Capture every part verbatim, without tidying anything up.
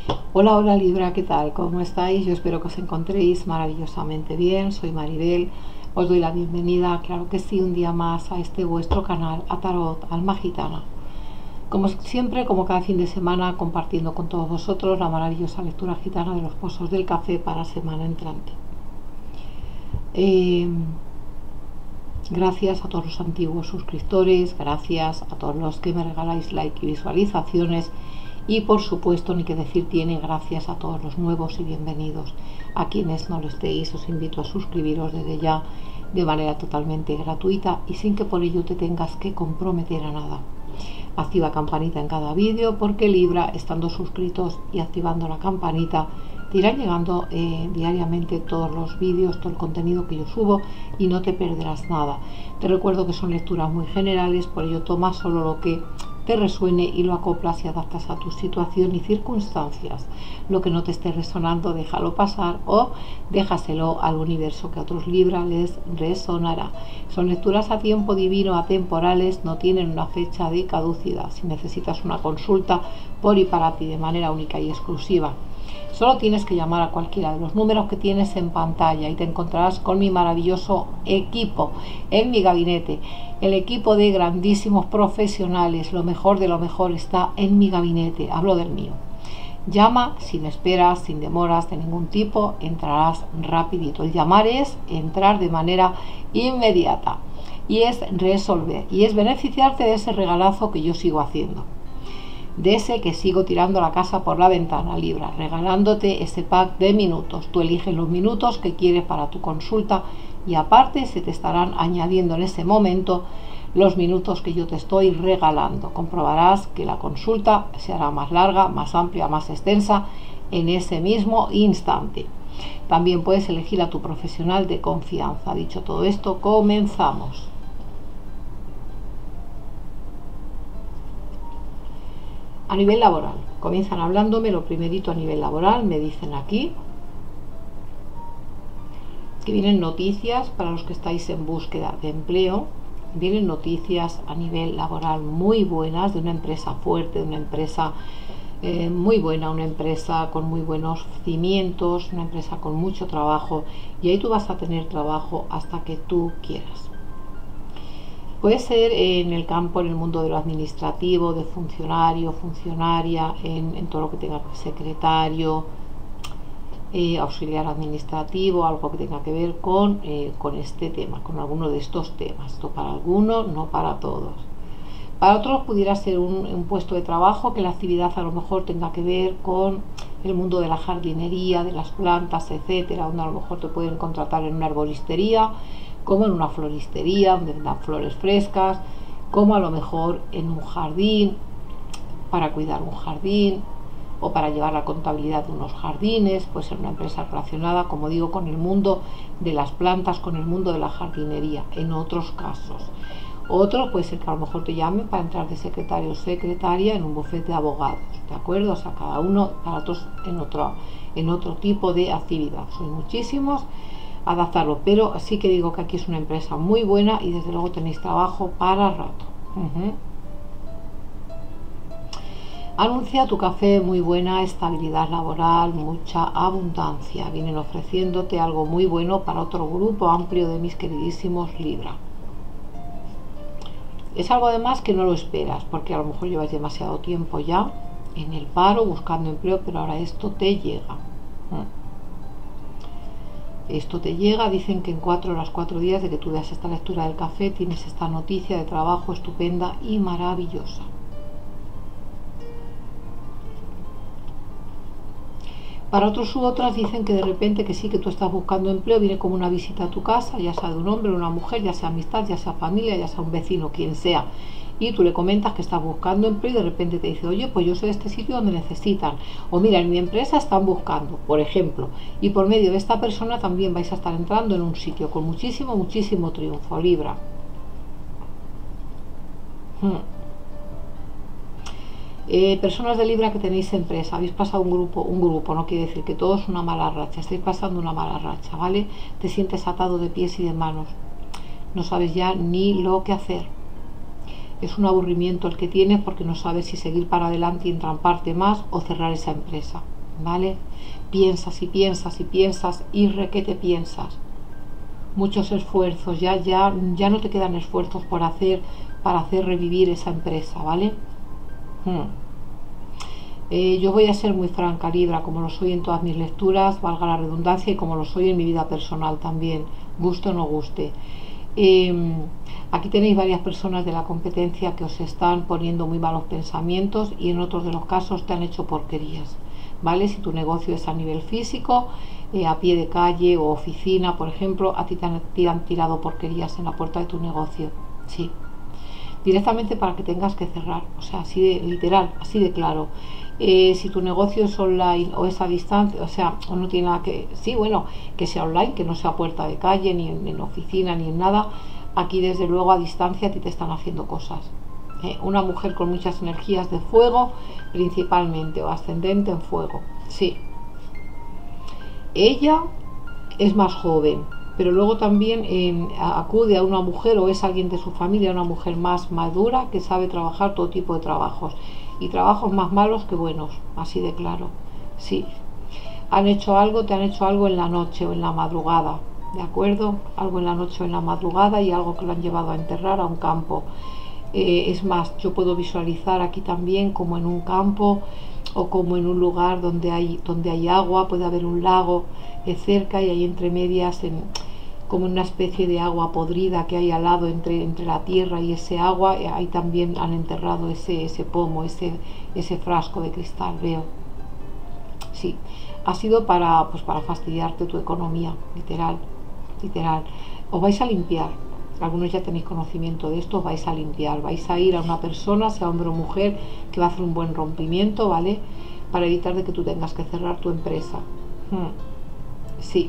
Hola, hola Libra, ¿qué tal? ¿Cómo estáis? Yo espero que os encontréis maravillosamente bien. Soy Maribel, os doy la bienvenida, claro que sí, un día más a este vuestro canal, a Tarot Alma Gitana. Como siempre, como cada fin de semana, compartiendo con todos vosotros la maravillosa lectura gitana de los pozos del café para semana entrante. Eh, gracias a todos los antiguos suscriptores, gracias a todos los que me regaláis like y visualizaciones. Y por supuesto, ni que decir tiene, gracias a todos los nuevos y bienvenidos. A quienes no lo estéis, os invito a suscribiros desde ya de manera totalmente gratuita y sin que por ello te tengas que comprometer a nada. Activa campanita en cada vídeo porque Libra, estando suscritos y activando la campanita, te irán llegando eh, diariamente todos los vídeos, todo el contenido que yo subo y no te perderás nada. Te recuerdo que son lecturas muy generales, por ello toma solo lo que te resuene y lo acoplas y adaptas a tu situación y circunstancias. Lo que no te esté resonando, déjalo pasar o déjaselo al universo, que a otros Libra les resonará. Son lecturas a tiempo divino, atemporales, no tienen una fecha de caducidad. Si necesitas una consulta por y para ti de manera única y exclusiva, solo tienes que llamar a cualquiera de los números que tienes en pantalla y te encontrarás con mi maravilloso equipo en mi gabinete. El equipo de grandísimos profesionales, lo mejor de lo mejor está en mi gabinete. Hablo del mío. Llama sin esperas, sin demoras de ningún tipo, entrarás rapidito. El llamar es entrar de manera inmediata y es resolver y es beneficiarte de ese regalazo que yo sigo haciendo. De ese que sigo tirando la casa por la ventana, Libra, regalándote ese pack de minutos. Tú eliges los minutos que quieres para tu consulta y aparte se te estarán añadiendo en ese momento los minutos que yo te estoy regalando. Comprobarás que la consulta se hará más larga, más amplia, más extensa en ese mismo instante. También puedes elegir a tu profesional de confianza. Dicho todo esto, comenzamos. A nivel laboral, comienzan hablándome lo primerito a nivel laboral, me dicen aquí que vienen noticias para los que estáis en búsqueda de empleo, vienen noticias a nivel laboral muy buenas, de una empresa fuerte, de una empresa eh, muy buena, una empresa con muy buenos cimientos, una empresa con mucho trabajo, y ahí tú vas a tener trabajo hasta que tú quieras. Puede ser en el campo, en el mundo de lo administrativo, de funcionario, funcionaria, en, en todo lo que tenga que ver secretario, eh, auxiliar administrativo, algo que tenga que ver con, eh, con este tema, con alguno de estos temas. Esto para algunos, no para todos. Para otros pudiera ser un, un puesto de trabajo que la actividad a lo mejor tenga que ver con el mundo de la jardinería, de las plantas, etcétera, donde a lo mejor te pueden contratar en una arboristería, como en una floristería donde dan flores frescas, como a lo mejor en un jardín, para cuidar un jardín o para llevar la contabilidad de unos jardines, pues en una empresa relacionada, como digo, con el mundo de las plantas, con el mundo de la jardinería, en otros casos. Otro puede ser que a lo mejor te llamen para entrar de secretario o secretaria en un bufete de abogados, ¿de acuerdo? O sea, cada uno, para otros en otro, en otro tipo de actividad. Son muchísimos, adaptarlo, pero sí que digo que aquí es una empresa muy buena y desde luego tenéis trabajo para rato. Uh-huh. Anuncia tu café muy buena estabilidad laboral, mucha abundancia. Vienen ofreciéndote algo muy bueno para otro grupo amplio de mis queridísimos Libra. Es algo además que no lo esperas, porque a lo mejor llevas demasiado tiempo ya en el paro buscando empleo, pero ahora esto te llega. Uh-huh. Esto te llega, dicen que en cuatro horas, cuatro días de que tú veas esta lectura del café, tienes esta noticia de trabajo estupenda y maravillosa. Para otros u otras dicen que de repente que sí, que tú estás buscando empleo, viene como una visita a tu casa, ya sea de un hombre o una mujer, ya sea amistad, ya sea familia, ya sea un vecino, quien sea, y tú le comentas que estás buscando empleo y de repente te dice, oye, pues yo soy de este sitio donde necesitan, o mira, en mi empresa están buscando, por ejemplo, y por medio de esta persona también vais a estar entrando en un sitio con muchísimo, muchísimo triunfo, Libra. Hmm. Eh, personas de Libra que tenéis empresa, habéis pasado un grupo, un grupo, no quiere decir que todo es una mala racha, estáis pasando una mala racha, ¿vale? Te sientes atado de pies y de manos, no sabes ya ni lo que hacer. Es un aburrimiento el que tienes porque no sabes si seguir para adelante y entramparte más o cerrar esa empresa. ¿vale? Piensas y piensas y piensas y requete piensas. Muchos esfuerzos, ya, ya, ya no te quedan esfuerzos por hacer, para hacer revivir esa empresa, ¿vale? Hmm. Eh, yo voy a ser muy franca, Libra, como lo soy en todas mis lecturas, valga la redundancia, y como lo soy en mi vida personal también, guste o no guste. Eh, aquí tenéis varias personas de la competencia que os están poniendo muy malos pensamientos y en otros de los casos te han hecho porquerías, ¿vale? Si tu negocio es a nivel físico, eh, a pie de calle o oficina, por ejemplo, a ti te han, te han tirado porquerías en la puerta de tu negocio, sí, directamente para que tengas que cerrar, o sea, así de literal, así de claro. Eh, si tu negocio es online o es a distancia, o sea, o no tiene nada que, sí, bueno, que sea online, que no sea puerta de calle, ni en, en oficina, ni en nada, aquí desde luego a distancia a ti te están haciendo cosas. Eh, una mujer con muchas energías de fuego, principalmente, o ascendente en fuego, sí. Ella es más joven, pero luego también eh, acude a una mujer o es alguien de su familia, una mujer más madura que sabe trabajar todo tipo de trabajos y trabajos más malos que buenos, así de claro, sí. Han hecho algo, te han hecho algo en la noche o en la madrugada, ¿de acuerdo? Algo en la noche o en la madrugada y algo que lo han llevado a enterrar a un campo. Eh, es más, yo puedo visualizar aquí también como en un campo o como en un lugar donde hay, donde hay agua, puede haber un lago eh, cerca y hay entre medias en, como una especie de agua podrida que hay al lado entre, entre la tierra y ese agua, eh, ahí también han enterrado ese, ese pomo, ese, ese frasco de cristal, veo. Sí, ha sido para, pues para fastidiarte tu economía, literal, literal. Os vais a limpiar, algunos ya tenéis conocimiento de esto, os vais a limpiar, vais a ir a una persona, sea hombre o mujer, que va a hacer un buen rompimiento, ¿vale? Para evitar de que tú tengas que cerrar tu empresa. Hmm. Sí.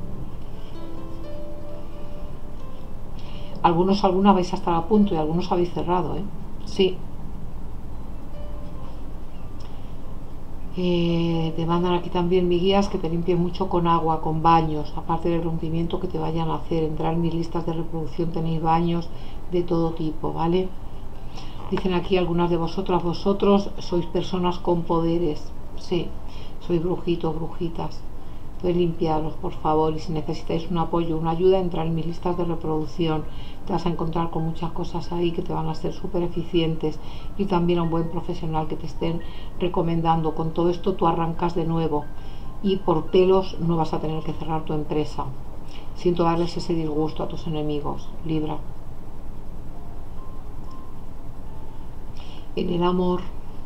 Algunos, algunas vais a estar a punto y algunos habéis cerrado, ¿eh? Sí. Eh, te mandan aquí también mis guías que te limpien mucho con agua, con baños, aparte del rompimiento que te vayan a hacer. Entrar en mis listas de reproducción tenéis baños de todo tipo, ¿vale? Dicen aquí algunas de vosotras, vosotros sois personas con poderes, sí, sois brujitos, brujitas. Entonces limpiaros, por favor, y si necesitáis un apoyo, una ayuda, entrar en mis listas de reproducción. Te vas a encontrar con muchas cosas ahí que te van a ser súper eficientes y también a un buen profesional que te estén recomendando. Con todo esto tú arrancas de nuevo y por pelos no vas a tener que cerrar tu empresa. Siento darles ese disgusto a tus enemigos, Libra. En el amor,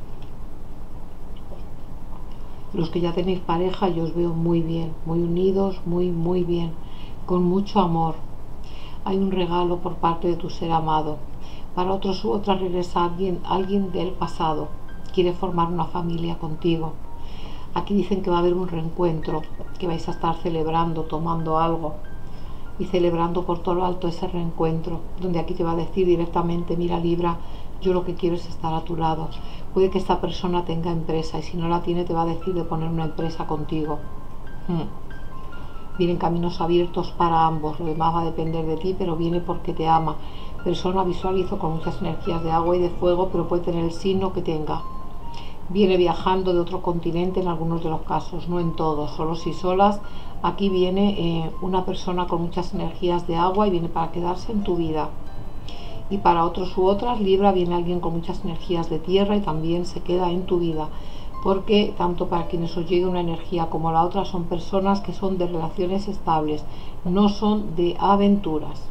los que ya tenéis pareja, yo os veo muy bien, muy unidos, muy, muy bien, con mucho amor. Hay un regalo por parte de tu ser amado. Para otros u otras regresa alguien, alguien del pasado, quiere formar una familia contigo. Aquí dicen que va a haber un reencuentro, que vais a estar celebrando, tomando algo y celebrando por todo lo alto ese reencuentro, donde aquí te va a decir directamente, mira Libra, yo lo que quiero es estar a tu lado. Puede que esta persona tenga empresa y si no la tiene te va a decir de poner una empresa contigo. Hmm. Vienen caminos abiertos para ambos, lo demás va a depender de ti, pero viene porque te ama. Persona visualizo con muchas energías de agua y de fuego, pero puede tener el signo que tenga. Viene viajando de otro continente en algunos de los casos, no en todos, solos y solas. Aquí viene eh, una persona con muchas energías de agua y viene para quedarse en tu vida. Y para otros u otras, Libra, viene alguien con muchas energías de tierra y también se queda en tu vida. Porque tanto para quienes os llegue una energía como la otra son personas que son de relaciones estables, no son de aventuras.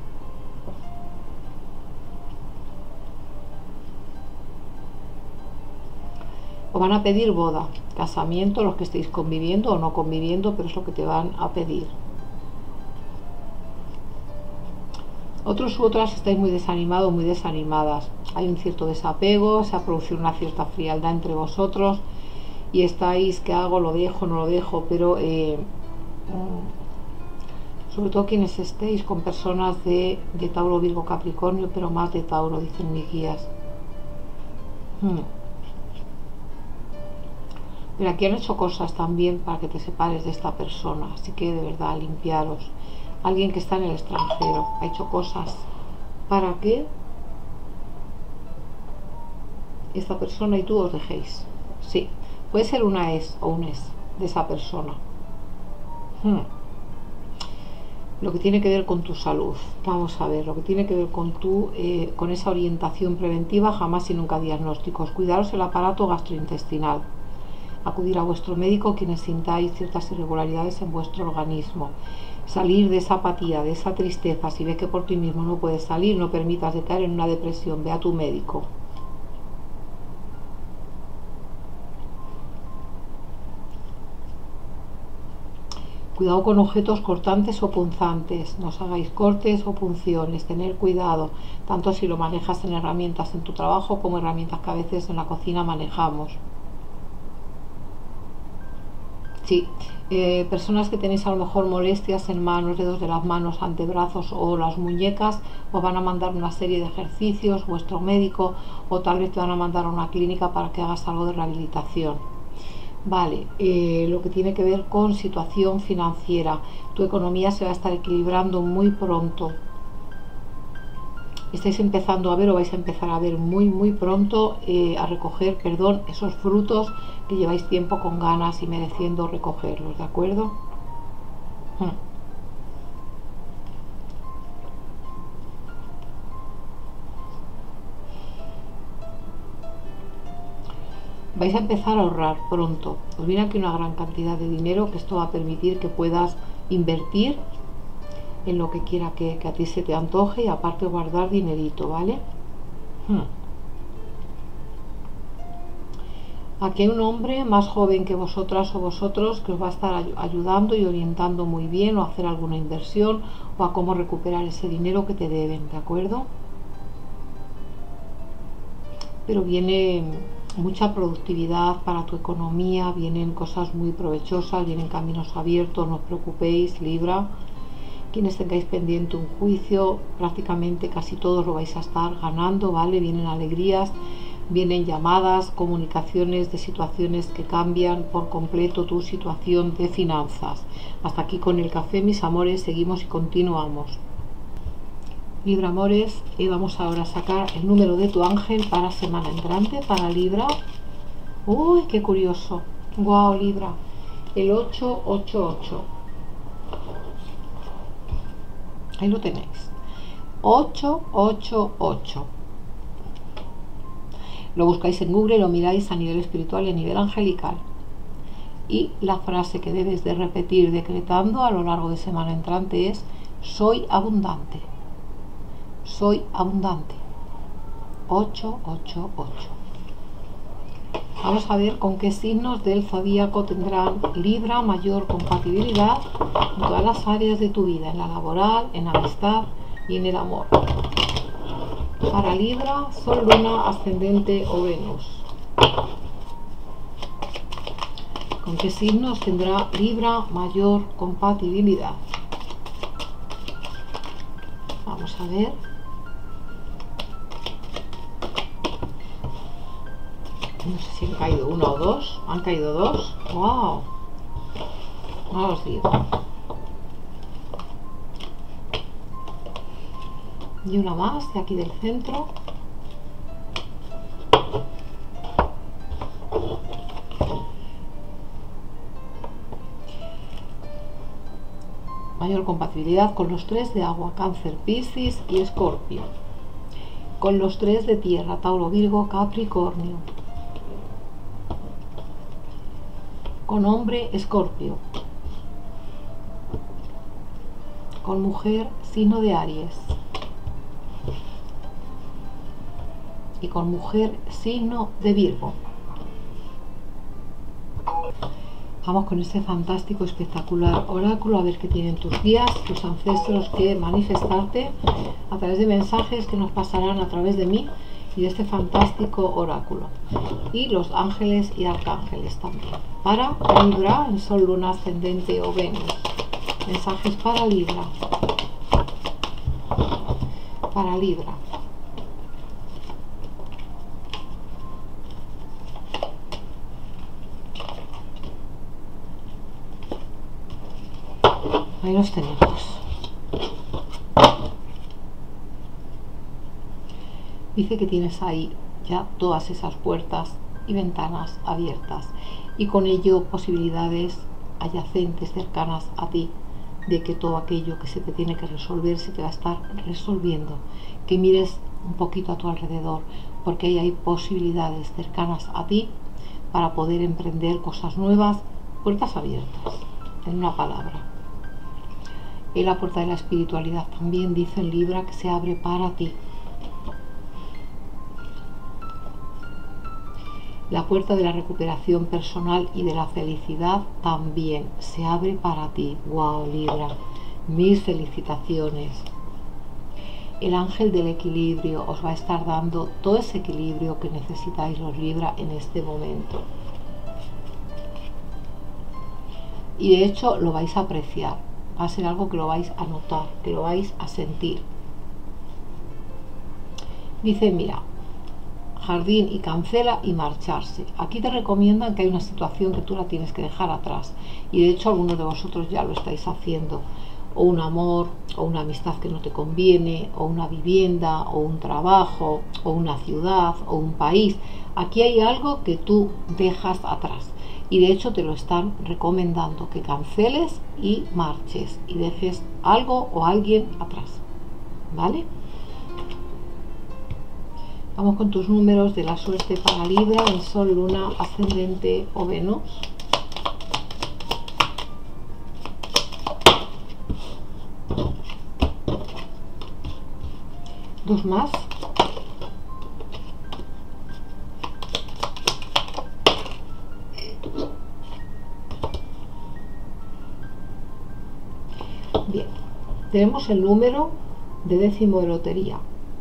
Os van a pedir boda, casamiento, los que estéis conviviendo o no conviviendo, pero es lo que te van a pedir. Otros u otras estáis muy desanimados, muy desanimadas. Hay un cierto desapego, se ha producido una cierta frialdad entre vosotros y estáis, ¿qué hago? ¿Lo dejo? ¿No lo dejo? Pero eh, sobre todo quienes estéis con personas de, de Tauro, Virgo, Capricornio, pero más de Tauro, dicen mis guías. Hmm. Pero aquí han hecho cosas también para que te separes de esta persona, así que de verdad limpiaros. Alguien que está en el extranjero ha hecho cosas para que esta persona y tú os dejéis. Sí, puede ser una ex o un ex, de esa persona. Hmm. Lo que tiene que ver con tu salud, vamos a ver, lo que tiene que ver con tu, eh, con esa orientación preventiva, jamás y nunca diagnósticos. Cuidaros el aparato gastrointestinal. Acudir a vuestro médico quienes sintáis ciertas irregularidades en vuestro organismo. Salir de esa apatía, de esa tristeza. Si ves que por ti mismo no puedes salir, no permitas de caer en una depresión, ve a tu médico. Cuidado con objetos cortantes o punzantes, no os hagáis cortes o punciones, tener cuidado, tanto si lo manejas en herramientas en tu trabajo como herramientas que a veces en la cocina manejamos. Sí, eh, personas que tenéis a lo mejor molestias en manos, dedos de las manos, antebrazos o las muñecas, os van a mandar una serie de ejercicios, vuestro médico, o tal vez te van a mandar a una clínica para que hagas algo de rehabilitación. Vale, eh, lo que tiene que ver con situación financiera, tu economía se va a estar equilibrando muy pronto. Estáis empezando a ver o vais a empezar a ver muy muy pronto eh, a recoger, perdón, esos frutos que lleváis tiempo con ganas y mereciendo recogerlos, ¿de acuerdo? Hmm. Vais a empezar a ahorrar pronto. Os viene aquí una gran cantidad de dinero que esto va a permitir que puedas invertir en lo que quiera que, que a ti se te antoje y aparte guardar dinerito, ¿vale? Hmm. Aquí hay un hombre más joven que vosotras o vosotros que os va a estar ayudando y orientando muy bien o a hacer alguna inversión o a cómo recuperar ese dinero que te deben, ¿de acuerdo? Pero viene mucha productividad para tu economía, vienen cosas muy provechosas, vienen caminos abiertos, no os preocupéis, Libra. Quienes tengáis pendiente un juicio, prácticamente casi todos lo vais a estar ganando, ¿vale? Vienen alegrías, vienen llamadas, comunicaciones de situaciones que cambian por completo tu situación de finanzas. Hasta aquí con el café, mis amores, seguimos y continuamos. Libra, amores, y vamos ahora a sacar el número de tu ángel para semana entrante, para Libra. Uy, qué curioso. Wow, Libra, el ocho ocho ocho. Ahí lo tenéis, ocho ocho ocho. Lo buscáis en Google, lo miráis a nivel espiritual y a nivel angelical. Y la frase que debes de repetir decretando a lo largo de semana entrante es: soy abundante, soy abundante. ocho ocho ocho. Vamos a ver con qué signos del zodíaco tendrán Libra mayor compatibilidad en todas las áreas de tu vida, en la laboral, en la amistad y en el amor. Para Libra, Sol, Luna, Ascendente o Venus. ¿Con qué signos tendrá Libra mayor compatibilidad? Vamos a ver. No sé si han caído uno o dos. ¿Han caído dos? ¡Wow! No os digo. Y una más de aquí del centro. Mayor compatibilidad con los tres de agua, Cáncer, Piscis y Escorpio. Con los tres de tierra, Tauro, Virgo, Capricornio. Con hombre, Escorpio. Con mujer, signo de Aries. Y con mujer, signo de Virgo. Vamos con este fantástico, espectacular oráculo, a ver qué tienen tus guías, tus ancestros que manifestarte a través de mensajes que nos pasarán a través de mí y de este fantástico oráculo. Y los ángeles y arcángeles también. Para Libra, en Sol, Luna, Ascendente o Venus. Mensajes para Libra. Para Libra. Ahí los tenemos. Dice que tienes ahí ya todas esas puertas y ventanas abiertas, y con ello posibilidades adyacentes, cercanas a ti, de que todo aquello que se te tiene que resolver se te va a estar resolviendo. Que mires un poquito a tu alrededor, porque ahí hay posibilidades cercanas a ti para poder emprender cosas nuevas, puertas abiertas, en una palabra. Y la puerta de la espiritualidad también dice en Libra que se abre para ti. La puerta de la recuperación personal y de la felicidad también se abre para ti. ¡Wow, Libra! Mis felicitaciones. El ángel del equilibrio os va a estar dando todo ese equilibrio que necesitáis los Libra en este momento. Y de hecho lo vais a apreciar. Va a ser algo que lo vais a notar, que lo vais a sentir. Dice, mira, jardín y cancela y marcharse. Aquí te recomiendan que hay una situación que tú la tienes que dejar atrás. Y de hecho algunos de vosotros ya lo estáis haciendo. O un amor, o una amistad que no te conviene, o una vivienda, o un trabajo, o una ciudad, o un país. Aquí hay algo que tú dejas atrás. Y de hecho te lo están recomendando, que canceles y marches y dejes algo o alguien atrás. ¿Vale? Vamos con tus números de la suerte para Libra, el Sol, Luna, Ascendente o Venus. Dos más. Bien, tenemos el número de décimo de lotería.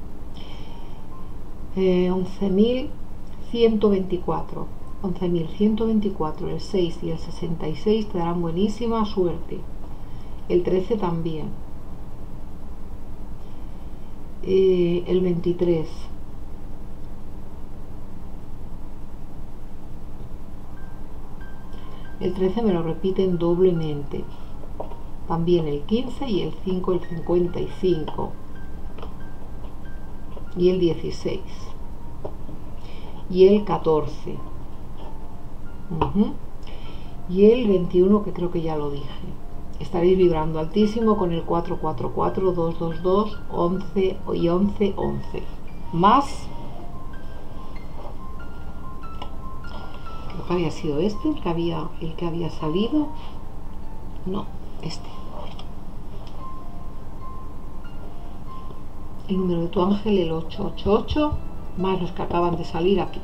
Eh, once mil ciento veinticuatro. once mil ciento veinticuatro, el seis y el sesenta y seis te darán buenísima suerte. El trece también. Eh, el veintitrés. El trece me lo repiten doblemente. También el quince y el cinco, el cincuenta y cinco. Y el dieciséis. Y el catorce. Uh-huh. Y el veintiuno, que creo que ya lo dije. Estaréis vibrando altísimo con el cuatro cuatro cuatro, dos dos dos, once y once once. Más, creo que había sido este el que había, el que había salido. No, este. El número de tu ángel, el ocho ocho ocho, más los que acaban de salir aquí.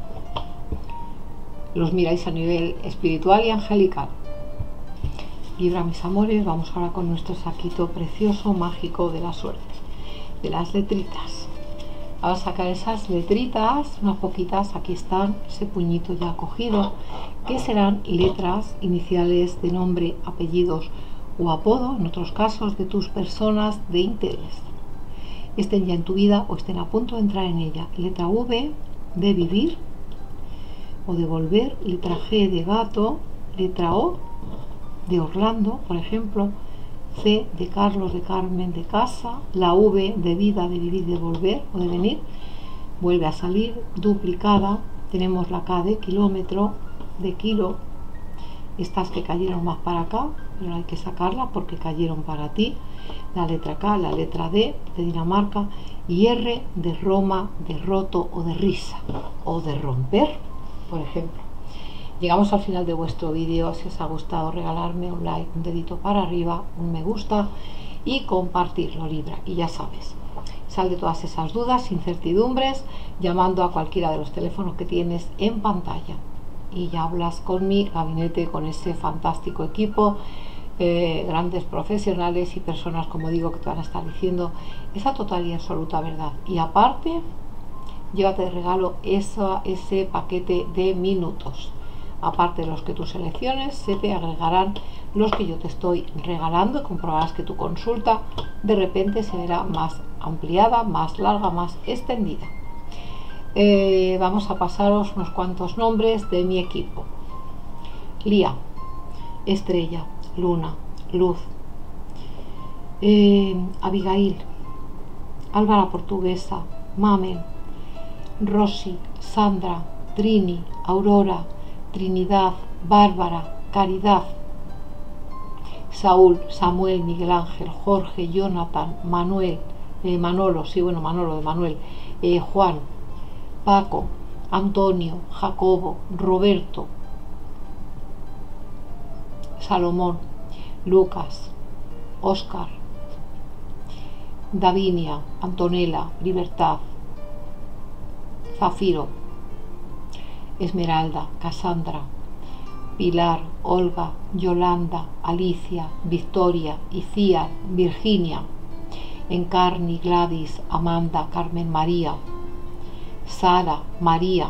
Los miráis a nivel espiritual y angelical. Libra, mis amores, vamos ahora con nuestro saquito precioso, mágico de la suerte, de las letritas. Vamos a sacar esas letritas, unas poquitas, aquí están, ese puñito ya cogido, que serán letras iniciales de nombre, apellidos o apodo, en otros casos, de tus personas de interés. Estén ya en tu vida o estén a punto de entrar en ella. Letra V de vivir o de volver, letra G de gato, letra O de Orlando, por ejemplo, C de Carlos, de Carmen, de casa, la V de vida, de vivir, de volver o de venir, vuelve a salir duplicada. Tenemos la K de kilómetro, de kilo, estas que cayeron más para acá, pero hay que sacarlas porque cayeron para ti. La letra K, la letra D de Dinamarca y R de Roma, de roto o de risa o de romper, por ejemplo. Llegamos al final de vuestro vídeo. Si os ha gustado, regalarme un like, un dedito para arriba, un me gusta y compartirlo, Libra. Y ya sabes, sal de todas esas dudas, incertidumbres, llamando a cualquiera de los teléfonos que tienes en pantalla y ya hablas con mi gabinete, con ese fantástico equipo, eh, grandes profesionales y personas, como digo, que te van a estar diciendo esa total y absoluta verdad. Y aparte, llévate de regalo esa, ese paquete de minutos. Aparte de los que tú selecciones, se te agregarán los que yo te estoy regalando. Comprobarás que tu consulta de repente se verá más ampliada, más larga, más extendida. Eh, vamos a pasaros unos cuantos nombres de mi equipo. Lía, Estrella, Luna, Luz, eh, Abigail, Álvara Portuguesa, Mamen, Rosy, Sandra, Trini, Aurora, Trinidad, Bárbara, Caridad, Saúl, Samuel, Miguel Ángel, Jorge, Jonathan, Manuel, eh, Manolo, sí, bueno, Manolo de Manuel, eh, Juan, Paco, Antonio, Jacobo, Roberto, Salomón, Lucas, Óscar, Davinia, Antonella, Libertad, Zafiro, Esmeralda, Cassandra, Pilar, Olga, Yolanda, Alicia, Victoria, Icía, Virginia, Encarni, Gladys, Amanda, Carmen María, Sara, María,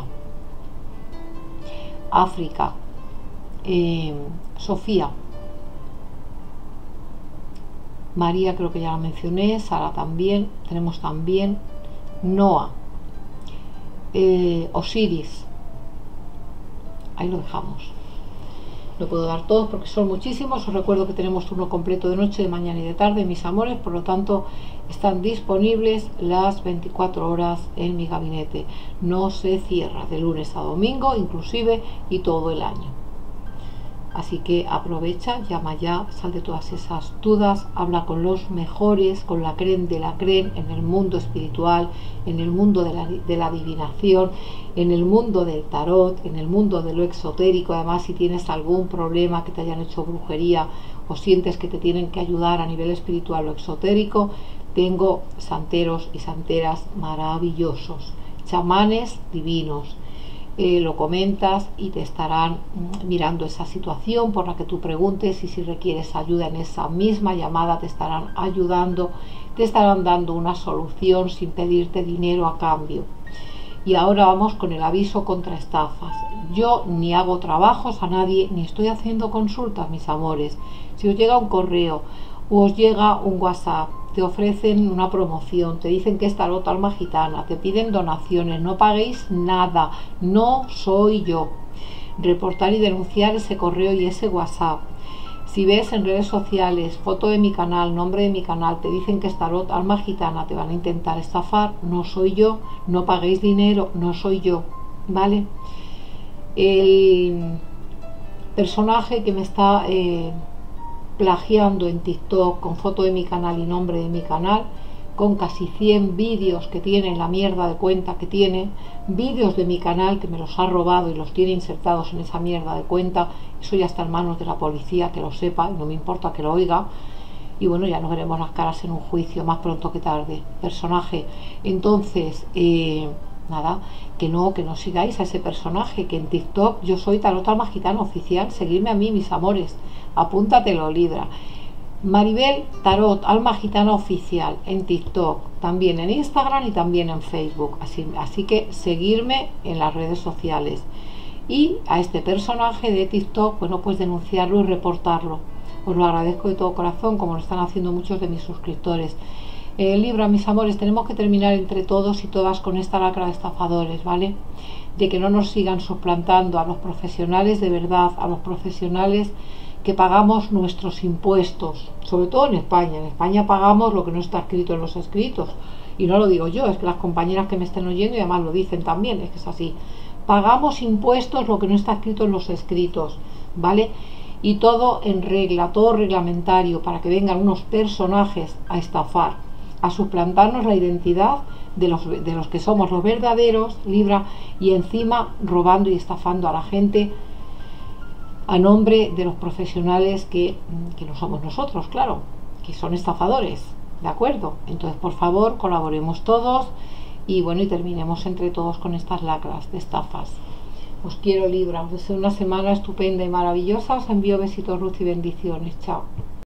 África, eh, Sofía, María creo que ya la mencioné, Sara también, tenemos también Noah, eh, Osiris, ahí lo dejamos. No puedo dar todos porque son muchísimos. Os recuerdo que tenemos turno completo de noche, de mañana y de tarde, mis amores, por lo tanto están disponibles las veinticuatro horas en mi gabinete. No se cierra de lunes a domingo inclusive y todo el año. Así que aprovecha, llama ya, sal de todas esas dudas, habla con los mejores, con la creen de la creen en el mundo espiritual, en el mundo de la, de la adivinación, en el mundo del tarot, en el mundo de lo exotérico. Además, si tienes algún problema, que te hayan hecho brujería o sientes que te tienen que ayudar a nivel espiritual o exotérico, tengo santeros y santeras maravillosos, chamanes divinos. Eh, lo comentas y te estarán mirando esa situación por la que tú preguntes, y si requieres ayuda en esa misma llamada te estarán ayudando, te estarán dando una solución sin pedirte dinero a cambio. Y ahora vamos con el aviso contra estafas. Yo ni hago trabajos a nadie, ni estoy haciendo consultas, mis amores. Si os llega un correo o os llega un WhatsApp, te ofrecen una promoción, te dicen que es tarot alma gitana, te piden donaciones, no paguéis nada, no soy yo. Reportar y denunciar ese correo y ese WhatsApp. Si ves en redes sociales foto de mi canal, nombre de mi canal, te dicen que es tarot alma gitana, te van a intentar estafar, no soy yo. No paguéis dinero, no soy yo, ¿vale? El personaje que me está eh, plagiando en TikTok con foto de mi canal y nombre de mi canal, con casi cien vídeos que tiene, la mierda de cuenta que tiene, vídeos de mi canal que me los ha robado y los tiene insertados en esa mierda de cuenta. Eso ya está en manos de la policía, que lo sepa, y no me importa que lo oiga. Y bueno, ya nos veremos las caras en un juicio más pronto que tarde, personaje. Entonces, eh, nada, que no, que no sigáis a ese personaje, que en TikTok yo soy Tarot Alma Gitana Oficial. Seguidme a mí, mis amores, apúntatelo, Libra. Maribel Tarot Alma Gitana Oficial en TikTok, también en Instagram y también en Facebook. Así, así que seguirme en las redes sociales. Y a este personaje de TikTok, bueno, pues denunciarlo y reportarlo. Os lo agradezco de todo corazón, como lo están haciendo muchos de mis suscriptores. Eh, Libra, mis amores, tenemos que terminar entre todos y todas con esta lacra de estafadores, ¿vale? De que no nos sigan suplantando a los profesionales de verdad, a los profesionales que pagamos nuestros impuestos, sobre todo en España. En España pagamos lo que no está escrito en los escritos, y no lo digo yo, es que las compañeras que me estén oyendo y además lo dicen también, es que es así. Pagamos impuestos lo que no está escrito en los escritos, ¿vale? Y todo en regla, todo reglamentario, para que vengan unos personajes a estafar, a suplantarnos la identidad de los, de los que somos los verdaderos, Libra, y encima robando y estafando a la gente a nombre de los profesionales que, que no somos nosotros, claro, que son estafadores, ¿de acuerdo? Entonces, por favor, colaboremos todos y bueno, y terminemos entre todos con estas lacras de estafas. Os quiero, Libra, os deseo una semana estupenda y maravillosa. Os envío besitos, luz y bendiciones. Chao.